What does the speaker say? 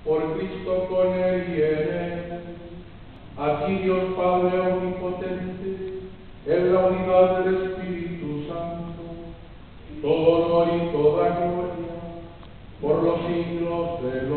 por Cristo con él y en él, a ti Dios Padre omnipotente, en la unidad del Espíritu Santo, todo honor y toda gloria, por los siglos de los